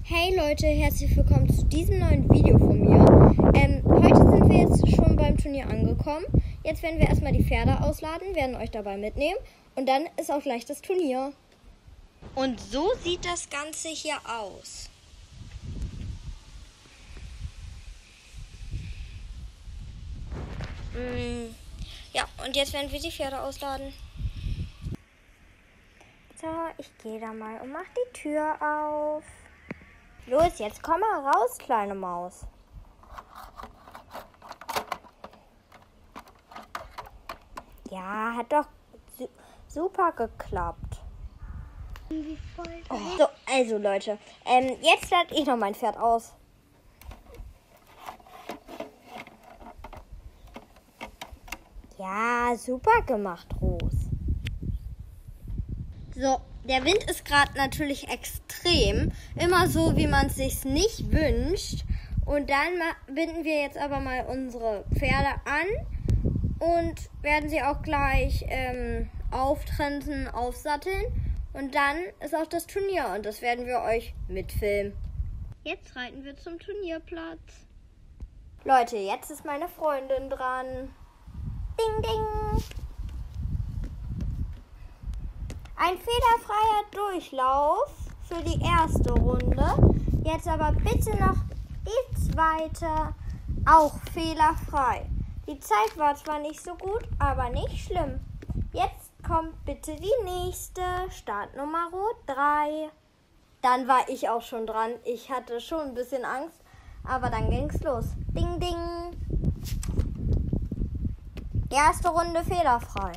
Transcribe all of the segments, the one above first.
Hey Leute, herzlich willkommen zu diesem neuen Video von mir. Heute sind wir jetzt schon beim Turnier angekommen. Jetzt werden wir erstmal die Pferde ausladen, werden euch dabei mitnehmen und dann ist auch gleich das Turnier. Und so sieht das Ganze hier aus. Ja, und jetzt werden wir die Pferde ausladen. So, ich gehe da mal und mach die Tür auf. Los, jetzt komm mal raus, kleine Maus. Ja, hat doch super geklappt. Oh. So, also Leute, jetzt lade ich noch mein Pferd aus. Ja, super gemacht, Ros. So, der Wind ist gerade natürlich extrem. Immer so, wie man es sich nicht wünscht. Und dann binden wir jetzt aber mal unsere Pferde an und werden sie auch gleich auftrensen, aufsatteln. Und dann ist auch das Turnier und das werden wir euch mitfilmen. Jetzt reiten wir zum Turnierplatz. Leute, jetzt ist meine Freundin dran. Ding, ding. Ein fehlerfreier Durchlauf für die erste Runde. Jetzt aber bitte noch die zweite, auch fehlerfrei. Die Zeit war zwar nicht so gut, aber nicht schlimm. Jetzt kommt bitte die nächste, Startnummer 3. Dann war ich auch schon dran. Ich hatte schon ein bisschen Angst, aber dann ging's los. Ding, ding. Erste Runde fehlerfrei.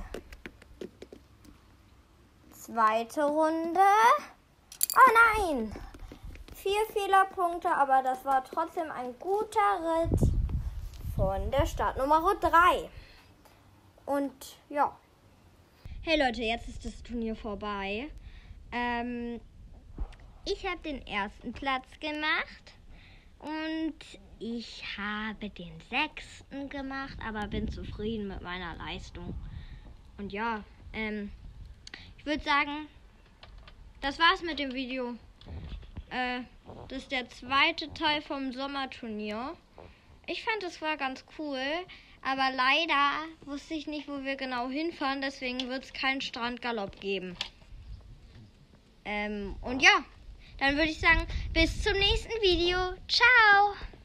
Zweite Runde. Oh nein! 4 Fehlerpunkte, aber das war trotzdem ein guter Ritt von der Startnummer 3. Und ja. Hey Leute, jetzt ist das Turnier vorbei. Ich habe den ersten Platz gemacht und ich habe den 6. gemacht, aber bin zufrieden mit meiner Leistung. Und ja, ich würde sagen, das war's mit dem Video. Das ist der zweite Teil vom Sommerturnier. Ich fand, es war ganz cool, aber leider wusste ich nicht, wo wir genau hinfahren, deswegen wird es keinen Strandgalopp geben. Und ja, dann würde ich sagen, bis zum nächsten Video. Ciao!